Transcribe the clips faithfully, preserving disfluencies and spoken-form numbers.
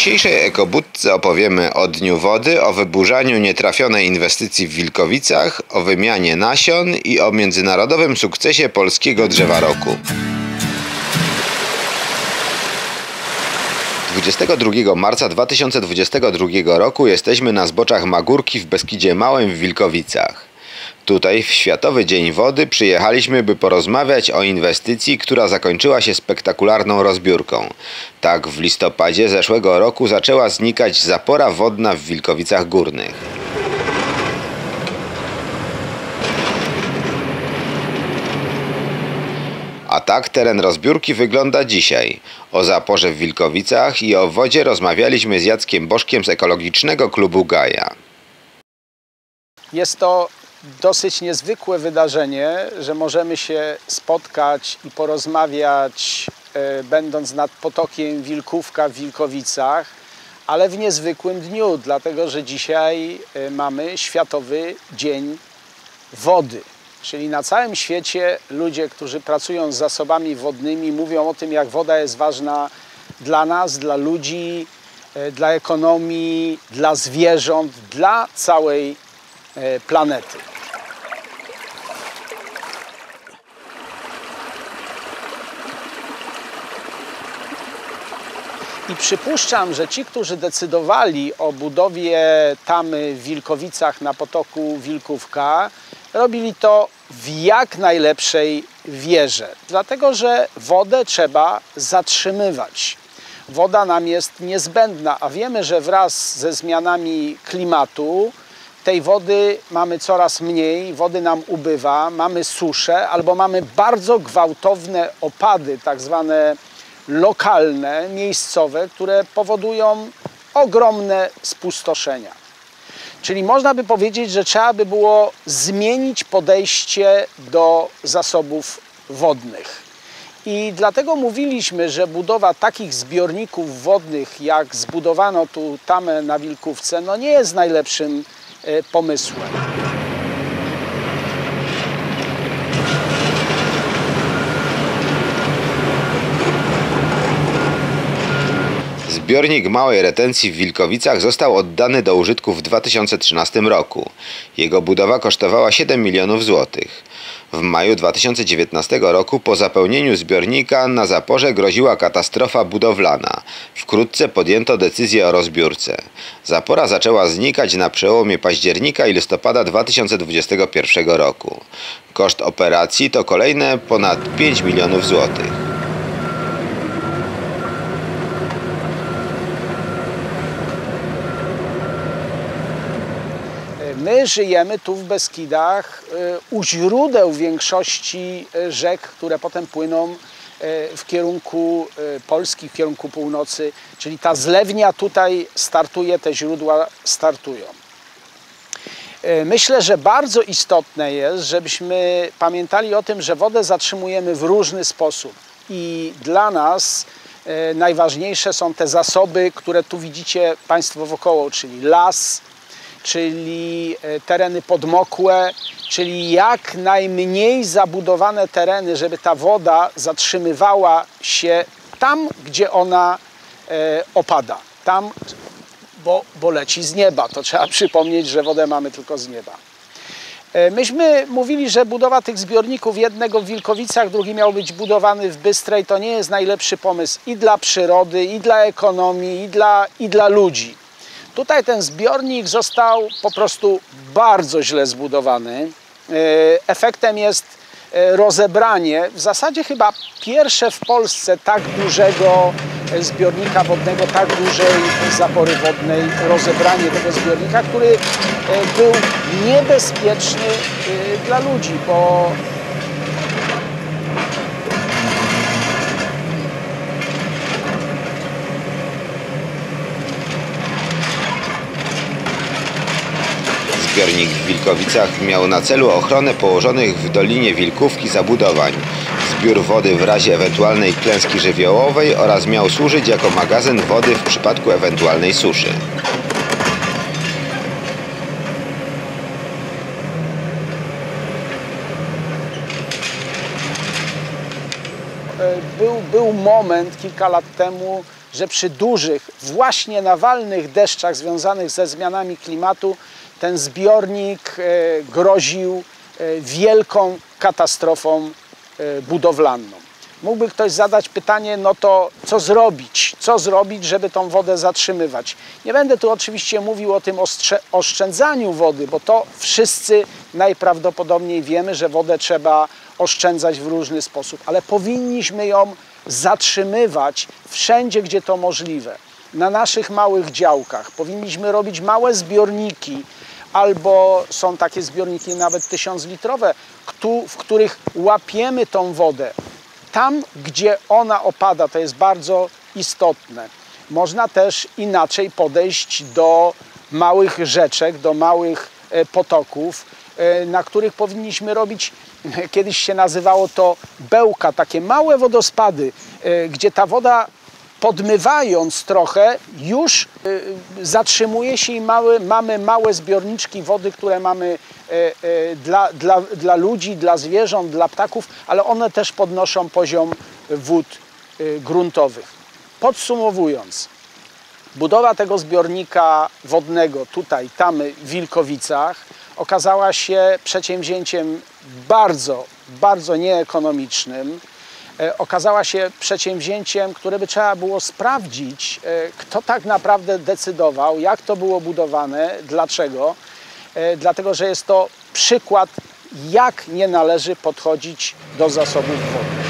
dzisiejszej Ekobudce opowiemy o Dniu Wody, o wyburzaniu nietrafionej inwestycji w Wilkowicach, o wymianie nasion i o międzynarodowym sukcesie polskiego drzewa roku. dwudziestego drugiego marca dwa tysiące dwudziestego drugiego roku jesteśmy na zboczach Magórki w Beskidzie Małym w Wilkowicach. Tutaj w Światowy Dzień Wody przyjechaliśmy, by porozmawiać o inwestycji, która zakończyła się spektakularną rozbiórką. Tak w listopadzie zeszłego roku zaczęła znikać zapora wodna w Wilkowicach Górnych. A tak teren rozbiórki wygląda dzisiaj. O zaporze w Wilkowicach i o wodzie rozmawialiśmy z Jackiem Bożkiem z Ekologicznego Klubu Gaja. Jest to dosyć niezwykłe wydarzenie, że możemy się spotkać i porozmawiać, e, będąc nad potokiem Wilkówka w Wilkowicach, ale w niezwykłym dniu, dlatego że dzisiaj e, mamy Światowy Dzień Wody. Czyli na całym świecie ludzie, którzy pracują z zasobami wodnymi, mówią o tym, jak woda jest ważna dla nas, dla ludzi, e, dla ekonomii, dla zwierząt, dla całej e, planety. I przypuszczam, że ci, którzy decydowali o budowie tamy w Wilkowicach na potoku Wilkówka, robili to w jak najlepszej wierze. Dlatego, że wodę trzeba zatrzymywać. Woda nam jest niezbędna, a wiemy, że wraz ze zmianami klimatu tej wody mamy coraz mniej, wody nam ubywa, mamy suszę albo mamy bardzo gwałtowne opady, tak zwane lokalne, miejscowe, które powodują ogromne spustoszenia. Czyli można by powiedzieć, że trzeba by było zmienić podejście do zasobów wodnych. I dlatego mówiliśmy, że budowa takich zbiorników wodnych, jak zbudowano tu tamę na Wilkówce, no nie jest najlepszym pomysłem. Zbiornik małej retencji w Wilkowicach został oddany do użytku w dwa tysiące trzynastym roku. Jego budowa kosztowała siedem milionów złotych. W maju dwa tysiące dziewiętnastego roku po zapełnieniu zbiornika na zaporze groziła katastrofa budowlana. Wkrótce podjęto decyzję o rozbiórce. Zapora zaczęła znikać na przełomie października i listopada dwa tysiące dwudziestego pierwszego roku. Koszt operacji to kolejne ponad pięć milionów złotych. My żyjemy tu w Beskidach u źródeł większości rzek, które potem płyną w kierunku Polski, w kierunku północy, czyli ta zlewnia tutaj startuje, te źródła startują. Myślę, że bardzo istotne jest, żebyśmy pamiętali o tym, że wodę zatrzymujemy w różny sposób i dla nas najważniejsze są te zasoby, które tu widzicie Państwo wokoło, czyli las, czyli tereny podmokłe, czyli jak najmniej zabudowane tereny, żeby ta woda zatrzymywała się tam, gdzie ona e, opada. Tam, bo, bo leci z nieba. To trzeba przypomnieć, że wodę mamy tylko z nieba. E, myśmy mówili, że budowa tych zbiorników, jednego w Wilkowicach, drugi miał być budowany w Bystrej, to nie jest najlepszy pomysł i dla przyrody, i dla ekonomii, i dla, i dla ludzi. Tutaj ten zbiornik został po prostu bardzo źle zbudowany. Efektem jest rozebranie, w zasadzie chyba pierwsze w Polsce tak dużego zbiornika wodnego, tak dużej zapory wodnej, rozebranie tego zbiornika, który był niebezpieczny dla ludzi, bo Zbiornik w Wilkowicach miał na celu ochronę położonych w Dolinie Wilkówki zabudowań, zbiór wody w razie ewentualnej klęski żywiołowej oraz miał służyć jako magazyn wody w przypadku ewentualnej suszy. Był, był moment kilka lat temu, że przy dużych, właśnie nawalnych deszczach związanych ze zmianami klimatu ten zbiornik groził wielką katastrofą budowlaną. Mógłby ktoś zadać pytanie, no to co zrobić? Co zrobić, żeby tą wodę zatrzymywać? Nie będę tu oczywiście mówił o tym oszczędzaniu wody, bo to wszyscy najprawdopodobniej wiemy, że wodę trzeba oszczędzać w różny sposób, ale powinniśmy ją zatrzymywać wszędzie, gdzie to możliwe. Na naszych małych działkach powinniśmy robić małe zbiorniki, albo są takie zbiorniki nawet tysiąclitrowe, w których łapiemy tą wodę. Tam, gdzie ona opada, to jest bardzo istotne. Można też inaczej podejść do małych rzeczek, do małych potoków, na których powinniśmy robić, kiedyś się nazywało to bełka, takie małe wodospady, gdzie ta woda, podmywając trochę, już zatrzymuje się i małe, mamy małe zbiorniczki wody, które mamy dla, dla, dla ludzi, dla zwierząt, dla ptaków, ale one też podnoszą poziom wód gruntowych. Podsumowując, budowa tego zbiornika wodnego tutaj, tam w Wilkowicach okazała się przedsięwzięciem bardzo, bardzo nieekonomicznym. Okazała się przedsięwzięciem, które by trzeba było sprawdzić, kto tak naprawdę decydował, jak to było budowane, dlaczego. Dlatego, że jest to przykład, jak nie należy podchodzić do zasobów wodnych.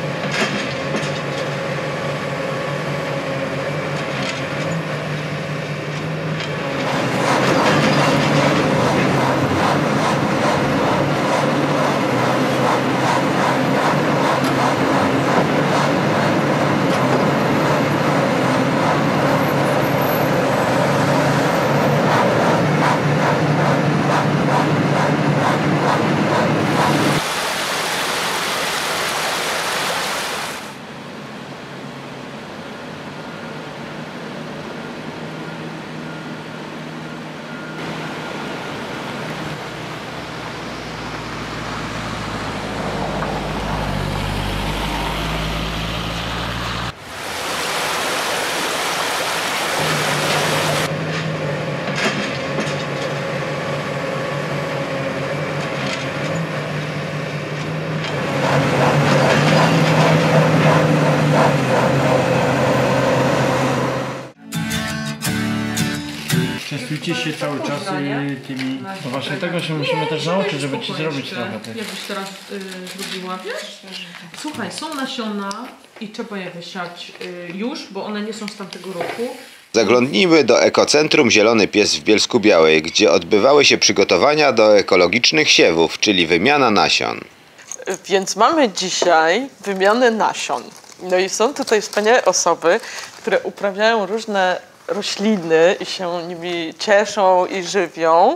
Częstujcie się cały czas y, tymi... No właśnie tego się musimy też nauczyć, żeby ci zrobić trochę tych. Jakbyś teraz y, zrobiła, wiesz? Słuchaj, są nasiona i trzeba je wysiać y, już, bo one nie są z tamtego roku. Zaglądnijmy do ekocentrum Zielony Pies w Bielsku Białej, gdzie odbywały się przygotowania do ekologicznych siewów, czyli wymiana nasion. Więc mamy dzisiaj wymianę nasion. No i są tutaj wspaniałe osoby, które uprawiają różne rośliny i się nimi cieszą i żywią.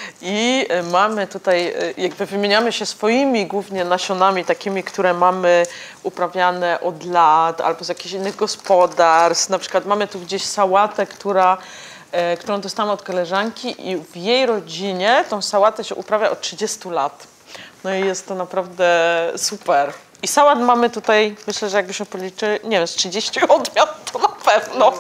I mamy tutaj, jakby wymieniamy się swoimi głównie nasionami, takimi, które mamy uprawiane od lat albo z jakichś innych gospodarstw. Na przykład mamy tu gdzieś sałatę, która, e, którą dostałam od koleżanki i w jej rodzinie tą sałatę się uprawia od trzydziestu lat. No i jest to naprawdę super. I sałat mamy tutaj, myślę, że jakbyśmy policzyli, nie wiem, z trzydziestu odmian to na pewno.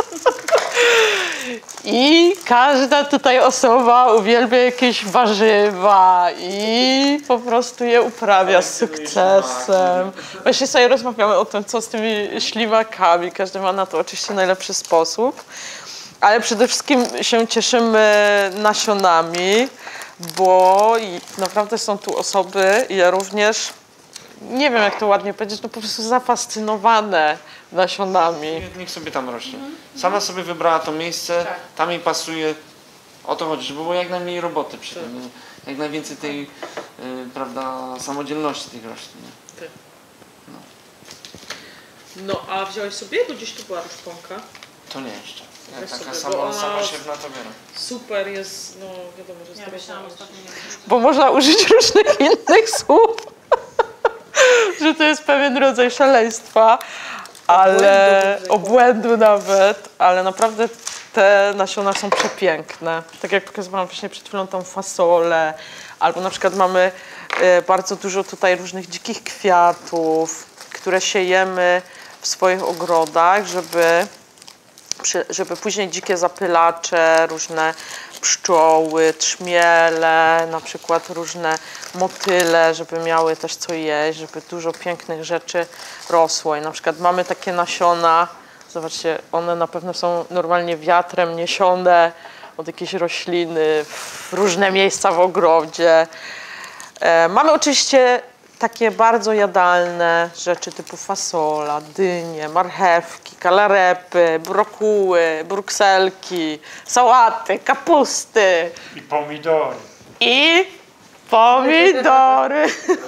I każda tutaj osoba uwielbia jakieś warzywa i po prostu je uprawia z sukcesem. Właśnie sobie rozmawiamy o tym, co z tymi ślimakami. Każdy ma na to oczywiście najlepszy sposób. Ale przede wszystkim się cieszymy nasionami, bo naprawdę są tu osoby, i ja również, nie wiem jak to ładnie powiedzieć, no po prostu zafascynowane nasionami. Niech sobie tam rośnie. Sama sobie wybrała to miejsce, tam jej pasuje. O to chodzi, żeby było jak najmniej roboty przy tym, jak najwięcej tej, y, prawda, samodzielności tych roślin. No. no a wziąłeś sobie, bo gdzieś tu była ruszponka? To nie jeszcze. Ja Weź taka sobie, bo sama, ona samosiewna to biorę. Super jest, no wiadomo, że Ja jest Bo można użyć różnych innych słów, że to jest pewien rodzaj szaleństwa, ale obłędu, obłędu nawet, ale naprawdę te nasiona są przepiękne. Tak jak pokazywałam właśnie przed chwilą tą fasolę, albo na przykład mamy bardzo dużo tutaj różnych dzikich kwiatów, które siejemy w swoich ogrodach, żeby, żeby później dzikie zapylacze, różne pszczoły, trzmiele, na przykład różne motyle, żeby miały też co jeść, żeby dużo pięknych rzeczy rosło. I na przykład mamy takie nasiona, zobaczcie, one na pewno są normalnie wiatrem niesione od jakiejś rośliny w różne miejsca w ogrodzie. E, mamy oczywiście takie bardzo jadalne rzeczy typu fasola, dynie, marchewki, kalarepy, brokuły, brukselki, sałaty, kapusty. I pomidory. I pomidory.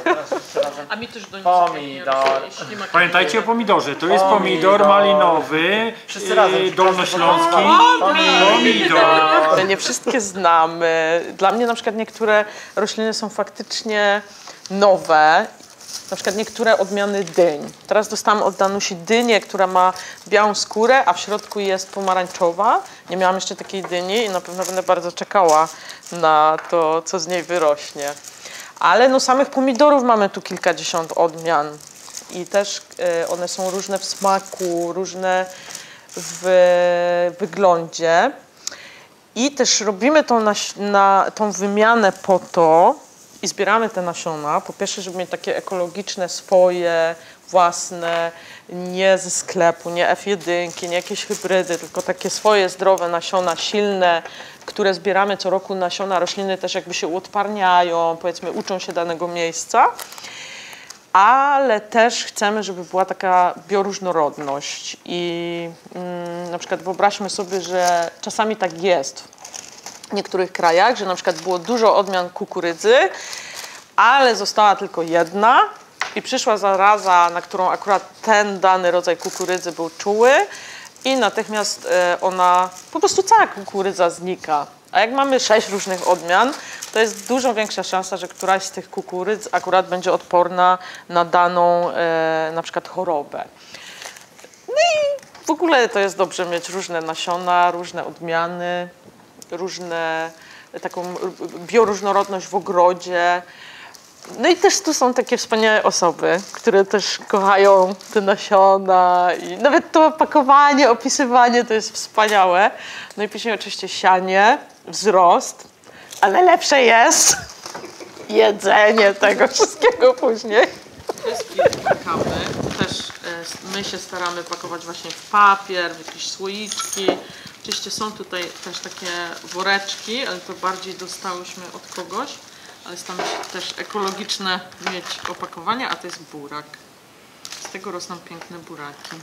A mi też do nich Pomidor. Pamiętajcie o pomidorze. To jest pomidor malinowy, Wszyscy razem. yy, dolnośląski. Pomidor. My nie wszystkie znamy. Dla mnie na przykład niektóre rośliny są faktycznie nowe. Na przykład niektóre odmiany dyń. Teraz dostałam od Danusi dynię, która ma białą skórę, a w środku jest pomarańczowa. Nie miałam jeszcze takiej dyni i na pewno będę bardzo czekała na to, co z niej wyrośnie. Ale no samych pomidorów mamy tu kilkadziesiąt odmian. I też y, one są różne w smaku, różne w wyglądzie. I też robimy tą, na, na, tą wymianę po to, i zbieramy te nasiona, po pierwsze, żeby mieć takie ekologiczne, swoje, własne, nie ze sklepu, nie F jeden, nie jakieś hybrydy, tylko takie swoje zdrowe nasiona, silne, które zbieramy co roku. Nasiona rośliny też jakby się uodparniają, powiedzmy uczą się danego miejsca, ale też chcemy, żeby była taka bioróżnorodność i mm, na przykład wyobraźmy sobie, że czasami tak jest w niektórych krajach, że na przykład było dużo odmian kukurydzy, ale została tylko jedna i przyszła zaraza, na którą akurat ten dany rodzaj kukurydzy był czuły i natychmiast ona, po prostu cała kukurydza znika. A jak mamy sześć różnych odmian, to jest dużo większa szansa, że któraś z tych kukurydz akurat będzie odporna na daną e, na przykład chorobę. No i w ogóle to jest dobrze mieć różne nasiona, różne odmiany, różne, taką bioróżnorodność w ogrodzie. No i też tu są takie wspaniałe osoby, które też kochają te nasiona i nawet to opakowanie, opisywanie to jest wspaniałe. No i później oczywiście sianie, wzrost, ale lepsze jest jedzenie tego wszystkiego później. To jest pakamy. Też e, my się staramy pakować właśnie w papier, w jakieś słoiczki. Oczywiście są tutaj też takie woreczki, ale to bardziej dostałyśmy od kogoś. Ale staramy się też ekologiczne mieć opakowania, a to jest burak. Z tego rosną piękne buraki.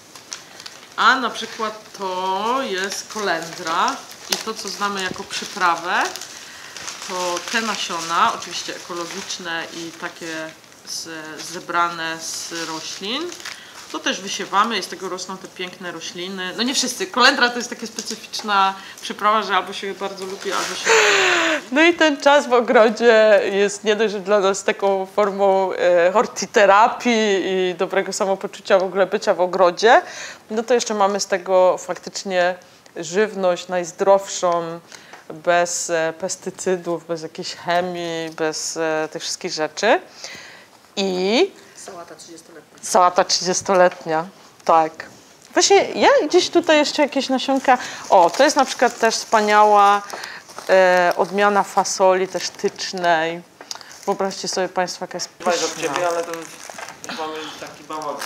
A na przykład to jest kolendra i to, co znamy jako przyprawę, to te nasiona, oczywiście ekologiczne i takie z, zebrane z roślin, to też wysiewamy i z tego rosną te piękne rośliny. No nie wszyscy. Kolendra to jest taka specyficzna przyprawa, że albo się bardzo lubi, albo się... No i ten czas w ogrodzie jest nie dość, że dla nas taką formą e, hortiterapii i dobrego samopoczucia w ogóle bycia w ogrodzie, no to jeszcze mamy z tego faktycznie żywność najzdrowszą, bez e, pestycydów, bez jakiejś chemii, bez e, tych wszystkich rzeczy. I Sałata trzydziestoletnia. Sałata trzydziestoletnia, tak. Właśnie ja gdzieś tutaj jeszcze jakieś nasionka. O, to jest na przykład też wspaniała e, odmiana fasoli też tycznej. Wyobraźcie sobie Państwo, jaka jest Dbaj do pyszna. ciebie, ale to mamy taki bałagan.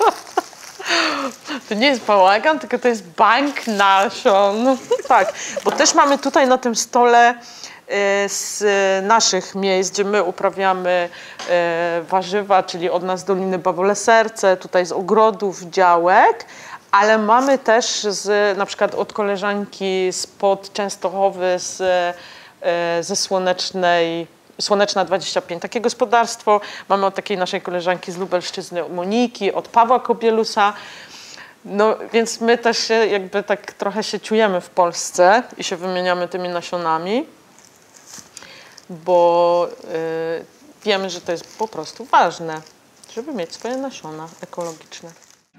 To nie jest bałagan, tylko to jest bank nasion. Tak, bo też mamy tutaj na tym stole z naszych miejsc, gdzie my uprawiamy warzywa, czyli od nas z Doliny Bawole Serce, tutaj z ogrodów, działek, ale mamy też z, na przykład od koleżanki spod Częstochowy, z, ze Słonecznej, Słoneczna dwadzieścia pięć, takie gospodarstwo. Mamy od takiej naszej koleżanki z Lubelszczyzny Moniki, od Pawła Kobielusa. No więc my też się jakby tak trochę się czujemy w Polsce i się wymieniamy tymi nasionami, bo y, wiemy, że to jest po prostu ważne, żeby mieć swoje nasiona ekologiczne.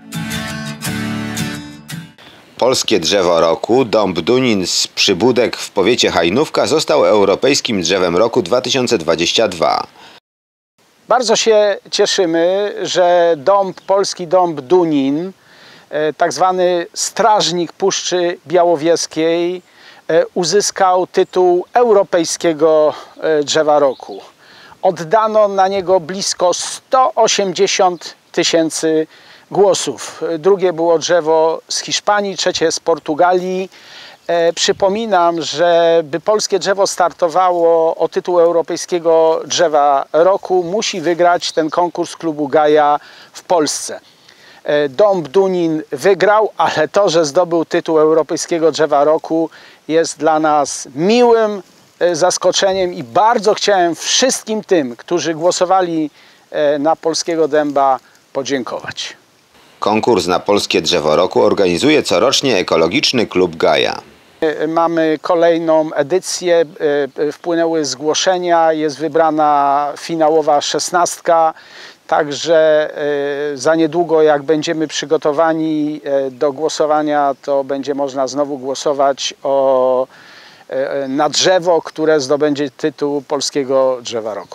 Polskie drzewo roku, dąb Dunin z Przybudek w powiecie Hajnówka został europejskim drzewem roku dwa tysiące dwudziestego drugiego. Bardzo się cieszymy, że dąb, polski dąb Dunin, tak zwany strażnik Puszczy Białowieskiej, uzyskał tytuł Europejskiego Drzewa Roku. Oddano na niego blisko sto osiemdziesiąt tysięcy głosów. Drugie było drzewo z Hiszpanii, trzecie z Portugalii. E, przypominam, że by polskie drzewo startowało o tytuł Europejskiego Drzewa Roku, musi wygrać ten konkurs klubu Gaja w Polsce. E, dąb Dunin wygrał, ale to, że zdobył tytuł Europejskiego Drzewa Roku, jest dla nas miłym e, zaskoczeniem i bardzo chciałem wszystkim tym, którzy głosowali e, na polskiego dęba, podziękować. Konkurs na Polskie Drzewo Roku organizuje corocznie Ekologiczny Klub Gaja. Mamy kolejną edycję, wpłynęły zgłoszenia, jest wybrana finałowa szesnastka, także za niedługo, jak będziemy przygotowani do głosowania, to będzie można znowu głosować o, na drzewo, które zdobędzie tytuł Polskiego Drzewa Roku.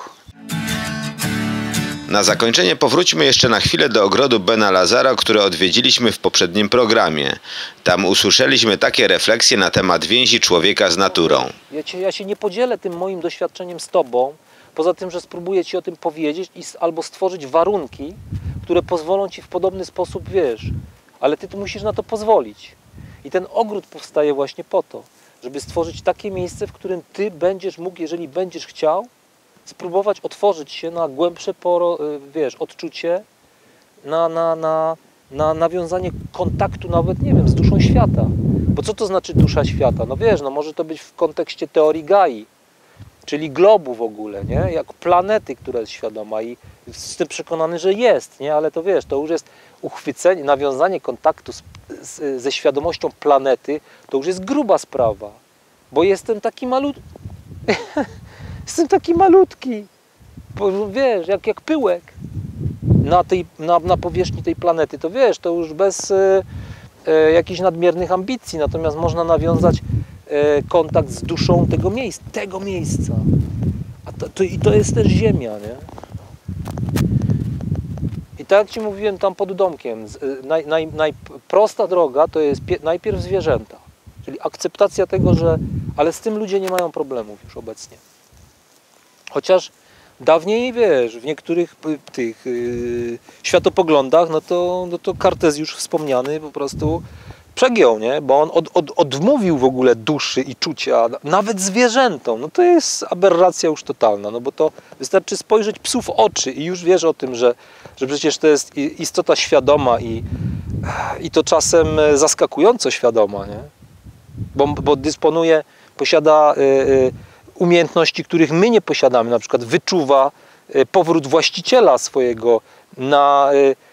Na zakończenie powróćmy jeszcze na chwilę do ogrodu Bena Lazara, który odwiedziliśmy w poprzednim programie. Tam usłyszeliśmy takie refleksje na temat więzi człowieka z naturą. Ja, cię, ja się nie podzielę tym moim doświadczeniem z Tobą, poza tym, że spróbuję Ci o tym powiedzieć i, albo stworzyć warunki, które pozwolą Ci w podobny sposób, wiesz, ale Ty tu musisz na to pozwolić. I ten ogród powstaje właśnie po to, żeby stworzyć takie miejsce, w którym Ty będziesz mógł, jeżeli będziesz chciał, spróbować otworzyć się na głębsze poro, wiesz, odczucie, na, na, na, na nawiązanie kontaktu nawet, nie wiem, z duszą świata. Bo co to znaczy dusza świata? No wiesz, no może to być w kontekście teorii Gai, czyli globu w ogóle, nie? Jak planety, która jest świadoma i jestem przekonany, że jest, nie? Ale to wiesz, to już jest uchwycenie, nawiązanie kontaktu z, z, ze świadomością planety, to już jest gruba sprawa, bo jestem taki malutki. Jestem taki malutki, bo wiesz, jak, jak pyłek na, tej, na, na powierzchni tej planety, to wiesz, to już bez e, e, jakichś nadmiernych ambicji, natomiast można nawiązać e, kontakt z duszą tego miejsca, tego miejsca. A to, to, i to jest też ziemia, nie? I tak jak Ci mówiłem tam pod domkiem, naj, naj, najprosta droga to jest pie, najpierw zwierzęta, czyli akceptacja tego, że, ale z tym ludzie nie mają problemów już obecnie. Chociaż dawniej, wiesz, w niektórych tych yy, światopoglądach, no to, no to Kartezjusz wspomniany po prostu przegiął, nie? Bo on od, od, odmówił w ogóle duszy i czucia, nawet zwierzętom. No to jest aberracja już totalna, no bo to wystarczy spojrzeć psu w oczy i już wiesz o tym, że, że przecież to jest istota świadoma i, i to czasem zaskakująco świadoma, nie? Bo, bo dysponuje, posiada yy, yy, umiejętności, których my nie posiadamy, na przykład wyczuwa powrót właściciela swojego na,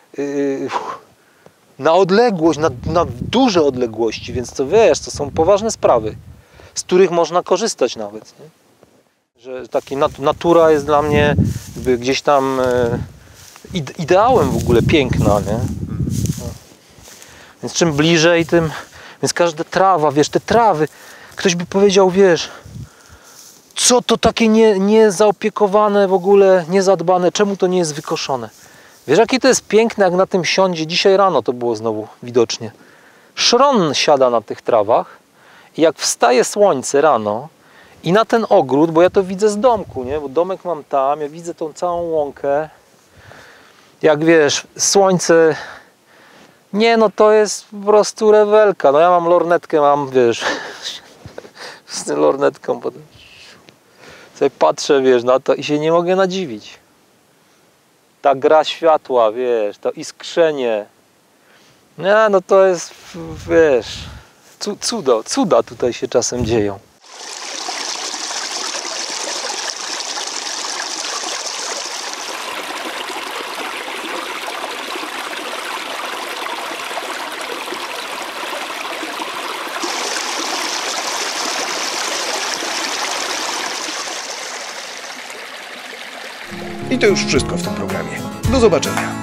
na odległość, na, na duże odległości, więc to wiesz, to są poważne sprawy, z których można korzystać nawet. Nie? Że taki natura jest dla mnie gdzieś tam ideałem w ogóle piękna, nie? No. Więc czym bliżej, tym, więc każda trawa, wiesz, te trawy, ktoś by powiedział, wiesz, co to takie nie, niezaopiekowane w ogóle, niezadbane, czemu to nie jest wykoszone? Wiesz, jakie to jest piękne, jak na tym siądzie, dzisiaj rano to było znowu widocznie. Szron siada na tych trawach i jak wstaje słońce rano i na ten ogród, bo ja to widzę z domku, nie? Bo domek mam tam, ja widzę tą całą łąkę. Jak wiesz, słońce, nie no to jest po prostu rewelka. No ja mam lornetkę, mam, wiesz, z tą lornetką potem. Sobie patrzę, wiesz, na to i się nie mogę nadziwić. Ta gra światła, wiesz, to iskrzenie. Nie, no to jest, wiesz, cudo, cuda tutaj się czasem dzieją. I to już wszystko w tym programie. Do zobaczenia.